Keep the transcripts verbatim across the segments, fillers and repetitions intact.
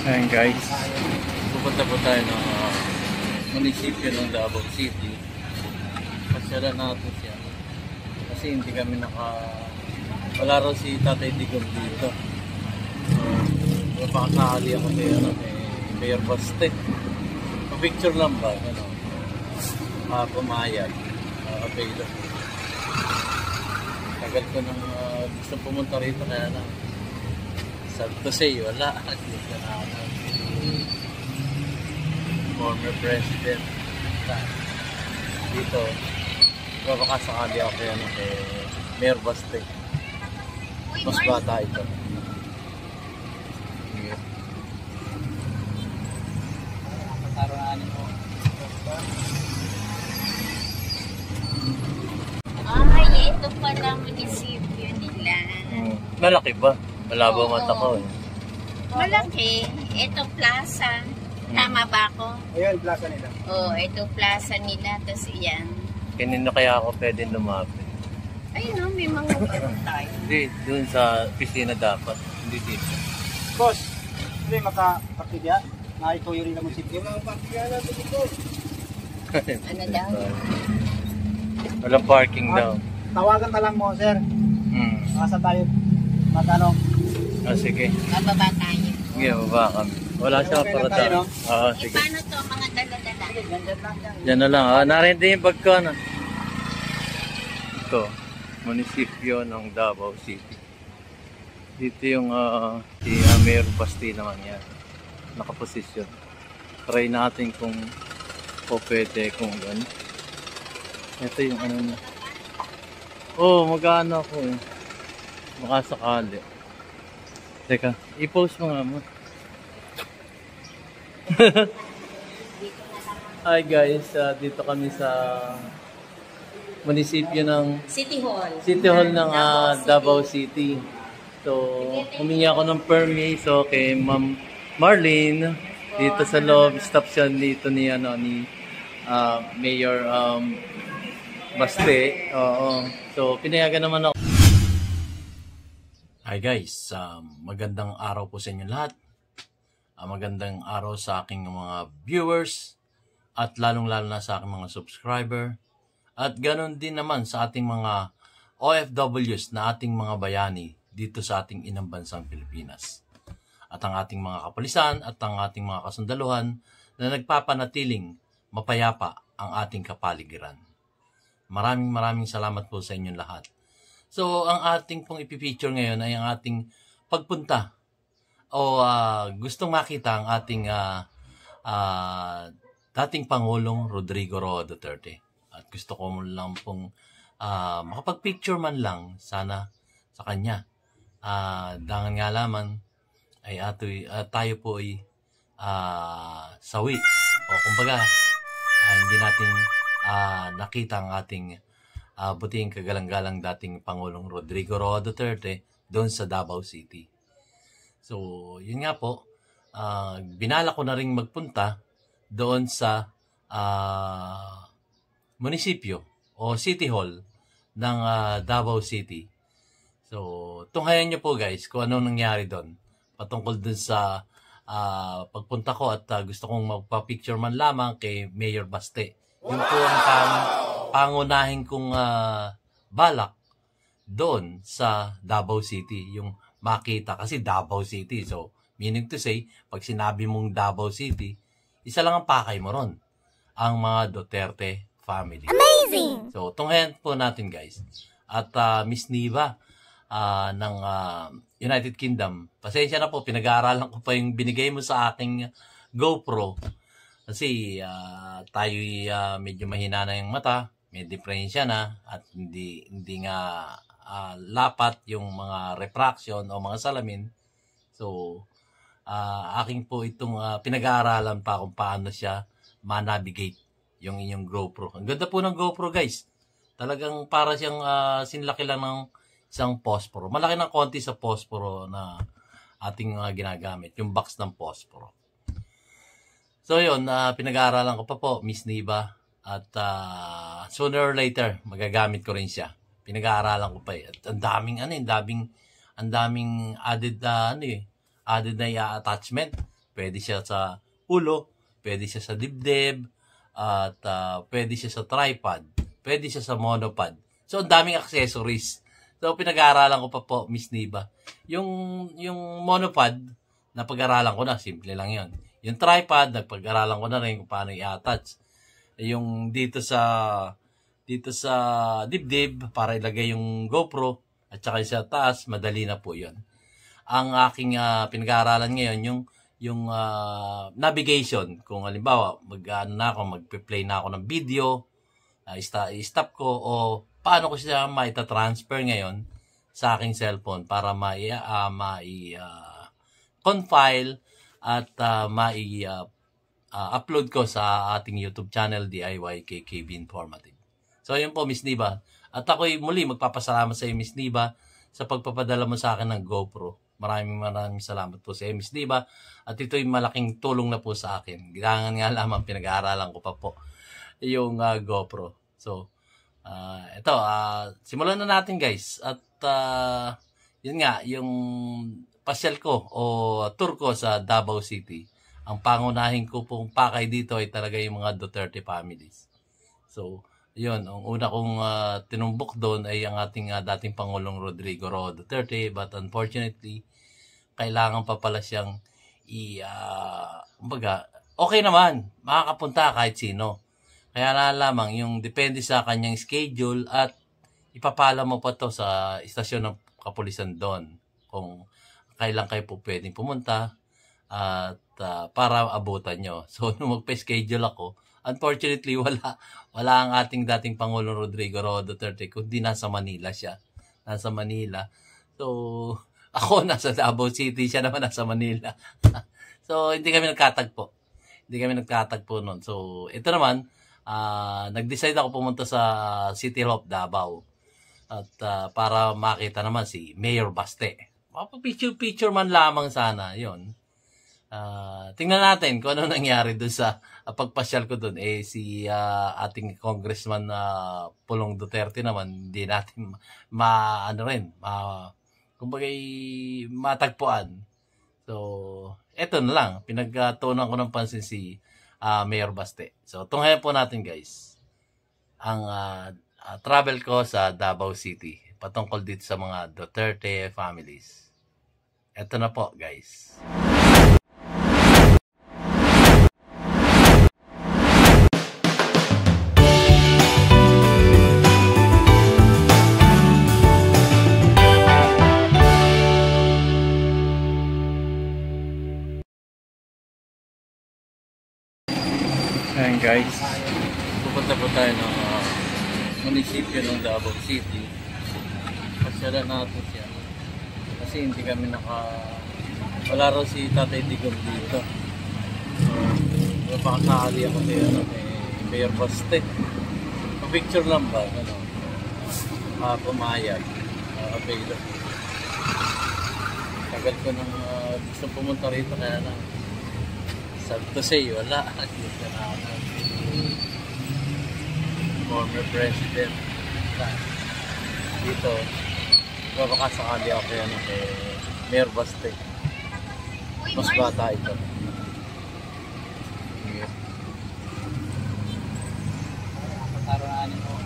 Ayan guys, pupunta po tayo ng uh, munisipyo ng Davao City. Pasyalan natin siya kasi hindi kami naka wala raw si Tatay Digong dito. So napakasakali ako kay ano, kay Mayor Baste. Pa-picture lang ba? Ano? Uh, pumayag. Uh, available. Tagal ko nang uh, gusto pumunta rito kaya na sad to say, wala. Dito na ako former president. Dito, baka sakali ako kay, ano, kay Mayor Baste. Mas bata ito. Yeah. Ay, ito pala munisipyo nila. Hmm. Malaki ba? Malabo mata ko eh. Malaki. Ito plaza. Tama ba ako? Ayun, plaza nila. Oo, oh, ito plaza nila. Tapos iyan. Kanino kaya ako pwede lumapit? Ay no, may mga ganun tayo. Hindi, dun sa piscina dapat. Hindi dito. Boss, hindi makapaktigya. Nakituyo rin ang munisipyo. Makapaktigya natin ito. Ano daw? Walang parking daw. Tawagan na lang mo, sir. Hmm. Makasa tayo. Magano? Ah, sige. Bababa tayo. Sige, baba kami. Wala siya Okay para na tayo, tayo. no? Oo, Eh, sige. paano to mga dala-dala? Ganyan lang yan. Yan na lang. Ah, narin din yung bag ko na. Ito, munisipyo ng Davao City. Dito yung uh, si uh, Mayor Baste naman yan. Nakaposisyon. Try natin kung o pwede kung gano'n. Ito yung ano na. Oh, mag-ano ako eh. Makasakali. Teka, i-post mo nga mo. Hi guys, uh, dito kami sa munisipyo ng City Hall. City Hall ng uh, Davao City. So, humingi ako ng permiso kay Ma'am Marlene dito sa loob. Stop siya dito ni ano ni uh, Mayor um, Baste. Oo. So, pinayagan naman ako. Hi guys, um, magandang araw po sa inyo lahat. Uh, magandang araw sa aking mga viewers at lalong-lalo na sa aking mga subscriber. At ganoon din naman sa ating mga O F Ws na ating mga bayani dito sa ating inang bansang Pilipinas. At ang ating mga kapulisan at ang ating mga kasundaluhan na nagpapanatiling mapayapa ang ating kapaligiran. Maraming maraming salamat po sa inyong lahat. So, ang ating pong ipipicture ngayon ay ang ating pagpunta o uh, gustong makita ang ating uh, uh, dating Pangulong Rodrigo Roa Duterte. At gusto ko lang pong uh, makapag-picture man lang sana sa kanya. Uh, dangan nga laman ay atoy, uh, tayo po ay uh, sawi. O kumbaga, uh, hindi natin uh, nakita ang ating uh, buting kagalang-galang dating Pangulong Rodrigo Roa Duterte doon sa Davao City. So, yun nga po, uh, binala ko na rin magpunta doon sa uh, munisipyo o City Hall ng uh, Davao City. So, tunghayan nyo po guys kung anong nangyari doon patungkol doon sa uh, pagpunta ko at uh, gusto kong magpa-picture man lamang kay Mayor Baste. Yun po ang pang, pangunahin kong uh, balak doon sa Davao City, yung makita kasi Davao City. So, meaning to say, pag sinabi mong Davao City, isa lang ang pakay mo ron, ang mga Duterte family. Amazing! So, tunghayan po natin guys. At uh, Miss Niva uh, ng uh, United Kingdom, pasensya na po, pinag-aaralan ko pa yung binigay mo sa aking GoPro. Kasi uh, tayo uh, medyo mahina na yung mata, may diferensya na, at hindi, hindi nga uh, lapat yung mga refraction o mga salamin. So, uh, aking po itong uh, pinag-aaralan pa kung paano siya ma-navigate yung inyong GoPro. Ang ganda po ng GoPro guys. Talagang para siyang uh, sinlaki lang ng isang posporo. Malaki ng konti sa posporo na ating uh, ginagamit. Yung box ng posporo. So yun, uh, pinag-aaralan ko pa po, Miss Niva. At uh, sooner or later, magagamit ko rin siya. Pinag-aaralan ko pa eh. At ang daming ano eh, daming, ang daming added na uh, ano eh, added na uh, attachment. Pwede siya sa ulo, pwede siya sa dibdib, at uh, pwede siya sa tripod, pwede siya sa monopod. So, ang daming accessories. So, pinag-aaralan ko pa po, Miss Niba. Yung, yung monopod, napag-aralan ko na, simple lang yon. Yung tripod, napag-aralan ko na rin kung paano i-attach. Yung dito sa, dito sa dibdib, para ilagay yung GoPro, at saka sa taas, madali na po yon. Ang aking uh, pinag-aaralan ngayon, yung yung uh, navigation. Kung halimbawa, mag-ano na ako, mag-play na ako ng video, uh, i-stop ko, o paano ko siya maita-transfer ngayon sa aking cellphone para mai uh, mai uh, confile at uh, mai uh, uh, upload ko sa ating YouTube channel D I Y K K B Informative. So yun po, Miss Niba. At ako'y muli magpapasalamat sa iyo, Miss Niba, sa pagpapadala mo sa akin ng GoPro. Maraming maraming salamat po sa iyo, Miss Niba. At ito'y malaking tulong na po sa akin. Kailangan nga lamang pinag-aaralan ko pa po yung uh, GoPro. So, uh, ito, uh, simulan na natin guys. At uh, yun nga, yung pasyal ko o tour ko sa Davao City. Ang pangunahin ko pong pakay dito ay talaga yung mga Duterte families. So, yun, ang una kong uh, tinumbok doon ay ang ating uh, dating Pangulong Rodrigo Roa Duterte, but unfortunately, kailangan pa pala siyang i, uh, kumbaga, okay naman, makakapunta kahit sino. Kaya na lamang, yung depende sa kanyang schedule at ipapala mo pa to sa istasyon ng kapulisan doon kung kailan kayo po pwedeng pumunta at uh, para abutan nyo. So, nung magpa-schedule ako, unfortunately, wala, wala ang ating dating Pangulong Rodrigo Roa Duterte kundi nasa Manila siya. Nasa Manila. So, ako nasa Davao City, siya naman nasa Manila. So, hindi kami nagkatagpo. Hindi kami nagkatagpo noon. So, ito naman, uh, nag-decide ako pumunta sa City Hall of Davao. At uh, para makita naman si Mayor Baste. Picture-picture man lamang sana, yon. Uh, tingnan natin kung ano nangyari doon sa uh, pagpasyal ko doon. Eh, si uh, ating Congressman uh, Pulong Duterte naman, hindi natin ma, ano rin, ma, kumbaga matagpuan. So, eto na lang. Pinagtuunan ko ng pansin si uh, Mayor Baste. So, tunghayan po natin guys ang uh, uh, travel ko sa Davao City patungkol dito sa mga Duterte families. Eto na po guys. Ayan guys, pupunta po tayo ng uh, munisipyo ng Davao City. Pasyalan natin siya kasi hindi kami naka wala raw si Tatay Digong dito. So, napakasali ako kay, ano, kay Mayor Baste. Pa-picture lang ba? Ano? Uh, pumayag. Uh, available. Tagal ko nang uh, gusto pumunta rito kaya na sad to say, wala. Dito na ako former president. Dito, baka sakali ako yan kay Mayor Baste. Mas bata ito. Yeah. Pagkaroon mo.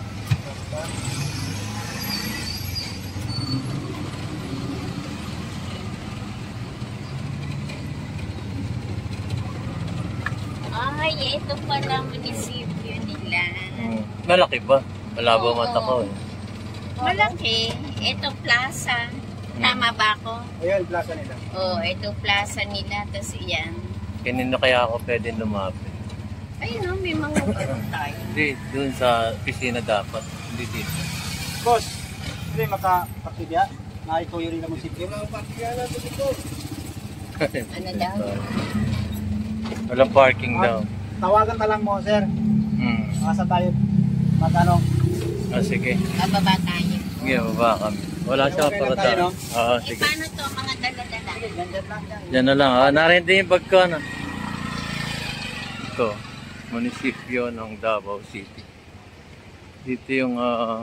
Ay, ito pala munisipyo nila. Hmm. Malaki ba? Malabo mata ko eh. Malaki. Ito plaza. Tama ba ako? Ayan, plaza nila. Oo, oh, ito plaza nila. Tapos yan. Kanino kaya ako pwede lumapit? Ay no, may mga gano'n tayo. Hindi, dun sa opisina dapat. Hindi dito. Boss, hindi makapakibya. Naituyo rin naman si Kim. Makapakibya na ito dito. Ano daw? Walang parking daw. Tawagan na lang mo, sir. Hmm. Masa tayo magano. Ah, sige. Bababa tayo. Sige, baba kami. Wala siya Okay para lang tayo, tayo. no? Oo, Eh, sige. paano to mga dala-dala? Ganyan lang yan. Yan na lang. Ah, narin din yung bag ko na. Ito, munisipyo ng Davao City. Dito yung ah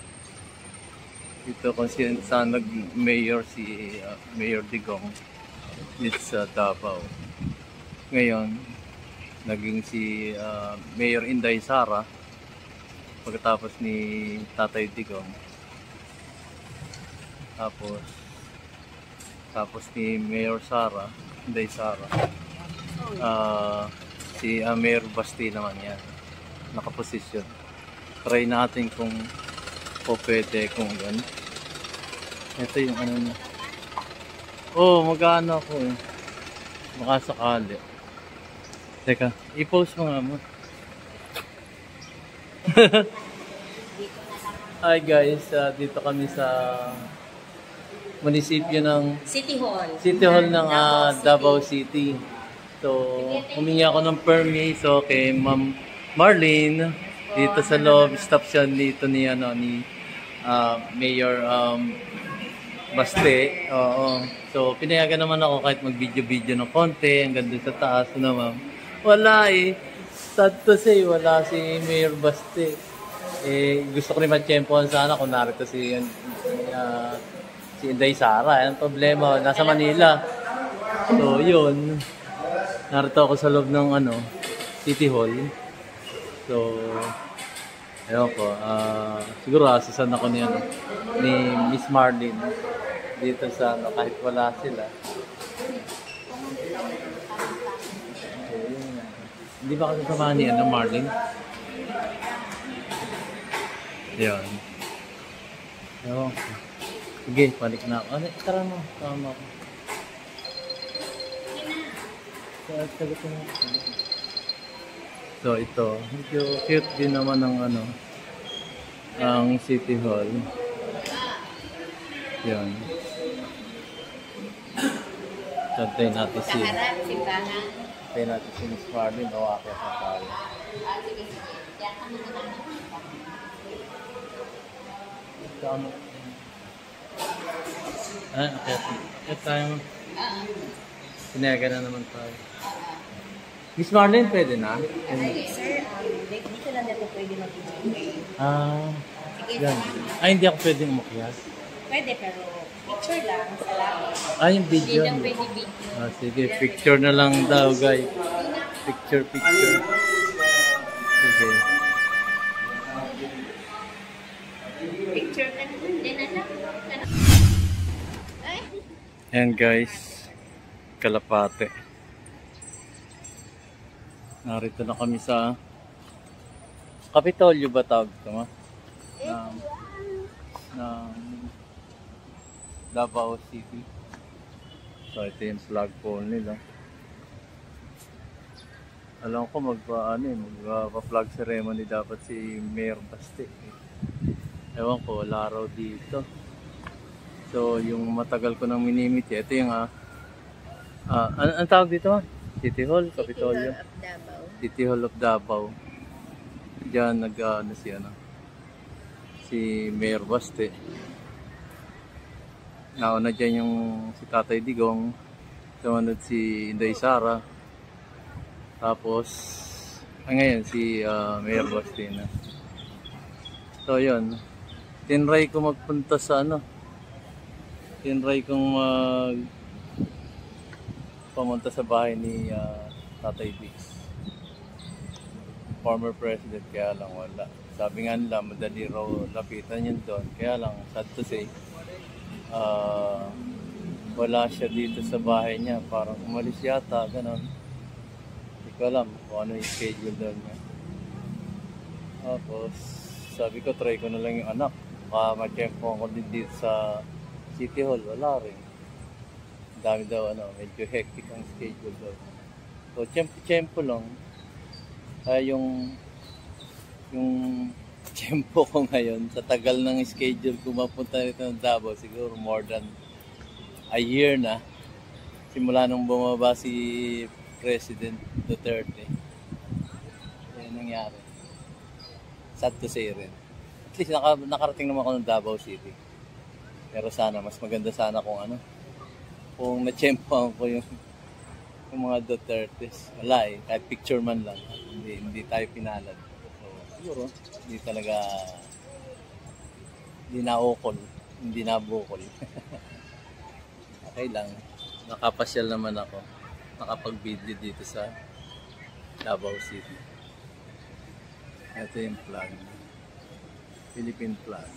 dito kung saan nag-mayor si uh, Mayor Digong. dito sa Davao. Ngayon, naging si uh, Mayor Inday Sara pagkatapos ni Tatay Digong. Tapos tapos ni Mayor Sara, Inday Sara. Uh, si uh, Mayor Basti naman yan. Nakaposisyon. Try natin kung po pwede kung yan. Ito yung ano na. Oh, mag-ano ako eh. Baka sakali. Teka, i-post mo nga mo. Hi guys, uh, dito kami sa munisipyo ng City Hall. City Hall ng uh, Davao City. So, humingi ako ng permiso kay Ma'am Marlene dito sa loob. Stop siya dito ni ano ni uh, Mayor um, Baste. Oo. So, pinayagan naman ako kahit mag-video-video ng konti hanggang doon sa taas na ma'am. Wala eh. Sad to say, wala si Mayor Baste. Eh, gusto ko rin matsyempohan sana kung narito si uh, si Inday Sara. Ang problema, nasa Manila. So, yun. Narito ako sa loob ng ano, City Hall. So, ayun po. Uh, siguro asasan ako ni, ano, ni Miss Marlene dito sa ano, kahit wala sila. Hindi ba kasi samahan ni ano, Marlene? Yun. Ewan ko. Sige, balik na ako. Ano, tara mo. Tama ako. So, ito. Medyo cute din naman ang ano, ang City Hall. Yun. Santayin natin si... Harap, simbahan. Santayin natin si Miss Marlene. O, akit na tayo. Ah, sige, sige. Diyan ka muna lang. Saan? Ah, akit. Akit tayo. Sinaga na naman tayo. Miss Marlene, pwede na? Ay, sir, um, dito lang dito pwede mag-video. Ah, yan. Ay, hindi ako pwede umakyas. Pwede, pero picture lang sa langit. Ah, yung video. Hindi lang pwede video. Ah, sige, picture na lang daw, guys. Picture, picture. Sige. Picture ka na. Hindi na lang. Ay. Yan, guys. Kalapate. Narito na kami sa Kapitolyo ba tawag ito, ma? Ng, ng Davao City. So, ito yung flagpole nila. Alam ko magpa ano, magpa-flag ceremony dapat si Mayor Baste. Ewan ko, wala raw dito. So, yung matagal ko nang minimiti, ito yung ah, uh, an ang tawag dito, ma? City Hall, Kapitolyo. City Hall of Davao. Diyan nag uh, ano si ano si Mayor Baste. Nauna dyan yung si Tatay Digong, sumunod si Inday Sara, tapos ah, ngayon si uh, Mayor Baste na. So yun, tinry ko magpunta sa ano, tinry kong mag pumunta sa bahay ni uh, Tatay Diggs, former president, kaya lang wala. Sabi nga nila, madali raw lapitan yun doon. Kaya lang, sad to say, uh, wala siya dito sa bahay niya. Parang umalis yata, gano'n. Hindi ko alam kung ano yung schedule doon niya. Tapos, sabi ko, try ko na lang yung anak. Baka ma-tempo ako din dito sa City Hall. Wala rin. Dami daw, ano, medyo hectic ang schedule doon. So, tiyempo-tiyempo lang. Kaya yung yung tiyempo ko ngayon, sa tagal ng schedule ko mapunta rito ng Davao, siguro more than a year na. Simula nung bumaba si President Duterte. Yan nangyari. Sad to say rin. At least naka, nakarating naman ako ng Davao City. Pero sana, mas maganda sana kung ano, kung na-tiyempoan ko yung yung mga Dutertes. Wala eh, kahit picture man lang. Hindi, hindi tayo pinalad. So, siguro, hindi talaga, hindi na ukol, hindi na bukol. Okay lang. Nakapasyal naman ako. Nakapag-video dito sa Davao City. Ito yung flag. Philippine flag.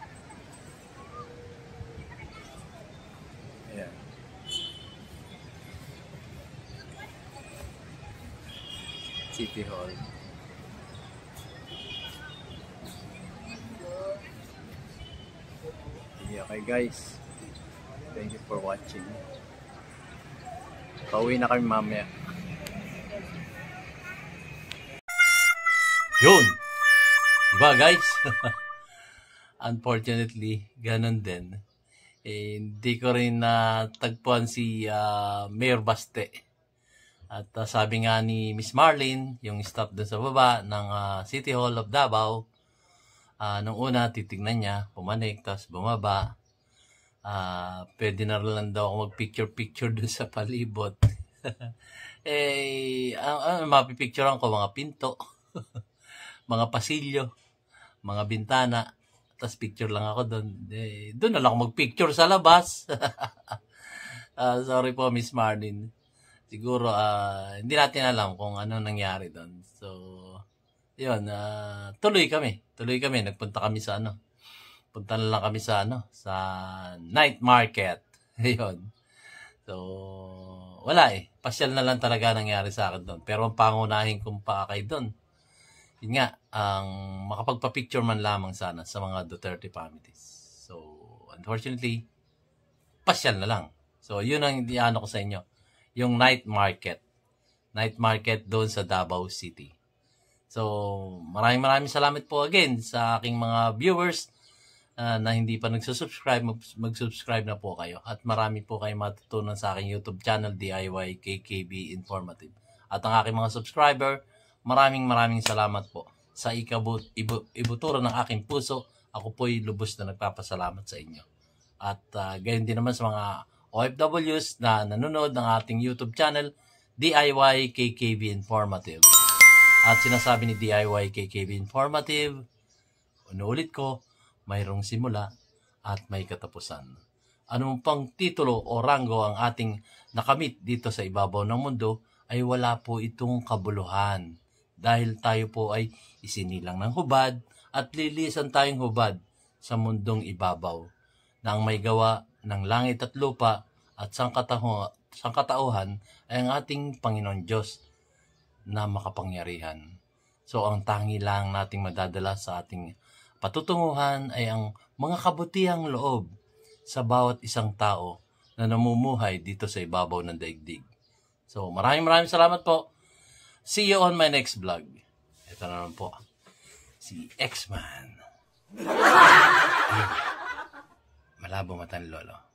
Ayan. City Hall. Okay guys. Thank you for watching. Pauwi na kami mamaya. Yun! Diba guys? Unfortunately, ganun din. Eh, hindi ko rin natagpuan si uh, Mayor Baste. At uh, sabi nga ni Miss Marlene, yung staff doon sa baba ng uh, City Hall of Davao, uh, nung una titignan niya, pumanik, tapos bumaba. Uh, pwede na lang daw ako mag-picture-picture doon sa palibot. Eh, ang, ang mapipicturean ko, mga pinto, mga pasilyo, mga bintana, tapos picture lang ako doon. Eh, doon na lang ako mag-picture sa labas. uh, sorry po, Miss Marlene. Siguro, uh, hindi natin alam kung ano nangyari doon. So, yun, uh, tuloy kami. Tuloy kami. Nagpunta kami sa ano. Punta na lang kami sa ano, sa night market. Ayun. So, wala eh. Pasyal na lang talaga nangyari sa akin doon. Pero ang pangunahin kong paakay doon, yun nga, ang makapagpa-picture man lamang sana sa mga Duterte families. So, unfortunately, pasyal na lang. So, yun ang ano ko sa inyo. Yung night market. Night market doon sa Davao City. So, maraming maraming salamat po again sa aking mga viewers uh, na hindi pa nagsusubscribe. Mag mag-subscribe na po kayo. At marami po kayong matutunan sa aking YouTube channel, D I Y K K B Informative. At ang aking mga subscriber, maraming maraming salamat po sa ikabut ibu ibuturo ng aking puso. Ako po'y lubos na nagpapasalamat sa inyo. At uh, gayon din naman sa mga O F Ws na nanonood ng ating YouTube channel, D I Y K K B Informative. At sinasabi ni D I Y K K B Informative, unuulit ko, mayroong simula at may katapusan. Anong pang titulo o ranggo ang ating nakamit dito sa ibabaw ng mundo, ay wala po itong kabuluhan. Dahil tayo po ay isinilang ng hubad at lilisan tayong hubad sa mundong ibabaw na ang may gawa ng langit at lupa at sangkatauhan ay ang ating Panginoon Diyos na makapangyarihan. So ang tangi lang nating madadala sa ating patutunguhan ay ang mga kabutihang loob sa bawat isang tao na namumuhay dito sa ibabaw ng daigdig. So maraming maraming salamat po. See you on my next vlog. Ito na naman po, si X-Man. Malabo mata ni Lolo.